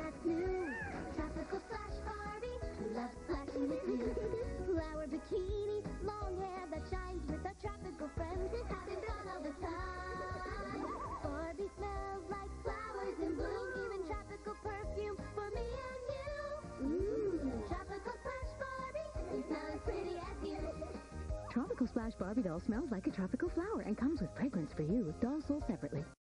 what's new. Tropical Splash Barbie, love splashing with you. Flower bikini, long hair that shines with a tropical friend. Having fun all the time. Barbie smells like flowers in bloom. Even tropical perfume for me and you. Tropical Splash Barbie, you smell as pretty as you. Tropical Splash Barbie doll smells like a tropical flower and comes with fragrance for you. Dolls sold separately.